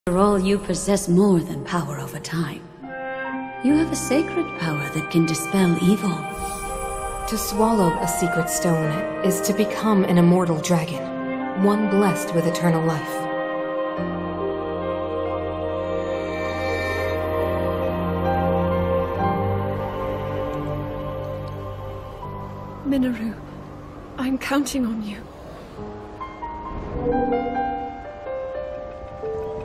After all, you possess more than power over time. You have a sacred power that can dispel evil. To swallow a secret stone is to become an immortal dragon, one blessed with eternal life. Minoru, I'm counting on you.